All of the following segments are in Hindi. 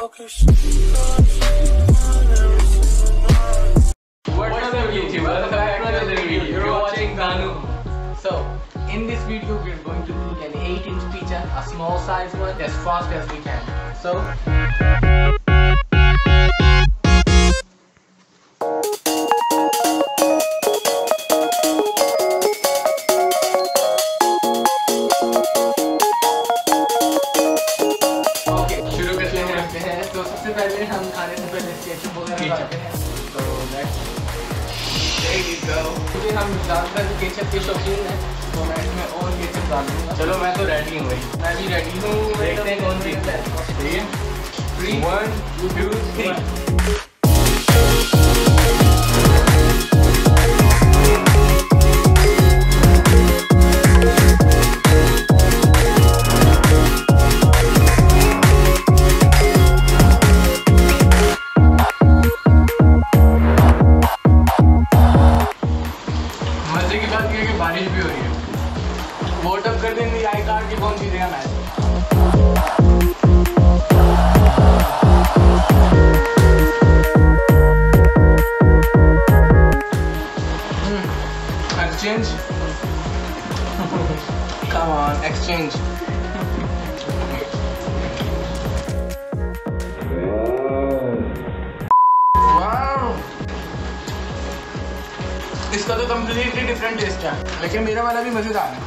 What's up YouTube? Welcome back to another video. You're watching Dannu. So, in this video we're going to do an 8-inch pizza, a small size one, as fast as we can. So, शुरू करते हैं। तो सबसे पहले हम खाने से पहले केचप वगैरह डालते हैं। तो there you go। क्योंकि हम ज़्यादातर केचप के शौकीन हैं, तो मैं इसमें और केचप डाल दूँगा। चलो मैं तो रेडी हूँ भाई। मैं भी रेडी हूँ। देखते हैं कौन जीतता है। 3, 1, 2, 3। मजे की बात यह है कि बारिश भी हो रही है। वोट अप कर देंगे आई कार्ड की कौन जीतेगा match. Exchange come on exchange. इसका तो कम्प्लीटली डिफरेंट टेस्ट है, लेकिन मेरा वाला भी मजेदार है।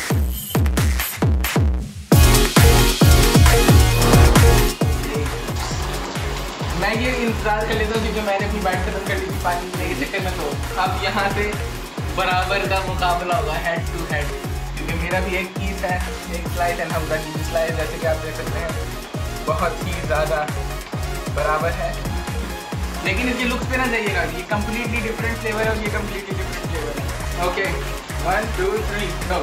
मैं ये इंतजार कर लेता हूँ क्योंकि मैंने अपनी बाइक खत्म कर ली थी पानी पीने के चक्कर में। तो अब यहाँ से बराबर का मुकाबला होगा, हेड टू हेड, क्योंकि मेरा भी एक पीस है, एक स्लाइस है, हमका की स्लाइस, जैसे कि आप देख सकते हैं बहुत ही ज़्यादा बराबर है। लेकिन इसके लुक्स पे ना जाइएगा, ये कम्प्लीटली डिफरेंट फ्लेवर है और ये कम्प्लीटली डिफरेंट फ्लेवर है। Okay 1, 2, 3 go.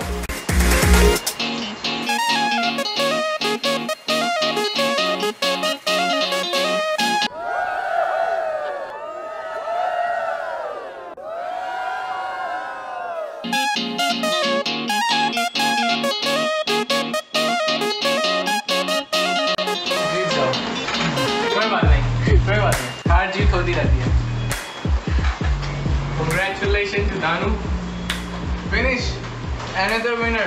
कोई बात नहीं, हार जीत होती रहती है। Congratulations to Dannu. Finish. Another winner.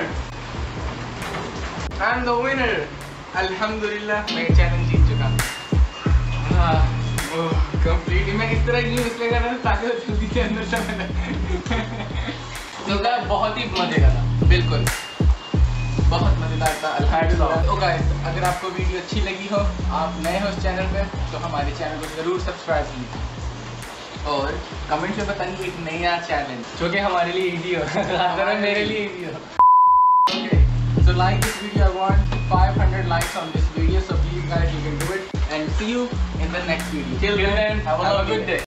I'm the winner. अल्हम्दुलिल्लाह मैं चैलेंज जीत चुका। हाँ, कंप्लीटली मैं इस तरह क्यों इसलिए कर रहा था ताकि जल्दी से अंदर चला जाए। बहुत ही मजे का था, बिल्कुल बहुत मजेदार था। अल्हम्दुलिल्लाह। तो गाइस, अगर आपको वीडियो अच्छी लगी हो, आप नए हो इस चैनल पे, तो हमारे चैनल को ज़रूर सब्सक्राइब कीजिए और कमेंट में बताइए एक नया चैलेंज जो कि हमारे लिए इजी हो, अगर मेरे लिए इजी हो। Okay, so like this video. I want 500 likes on this video, so please guys, you can do it, and see you in the next video. Till then, have a good day.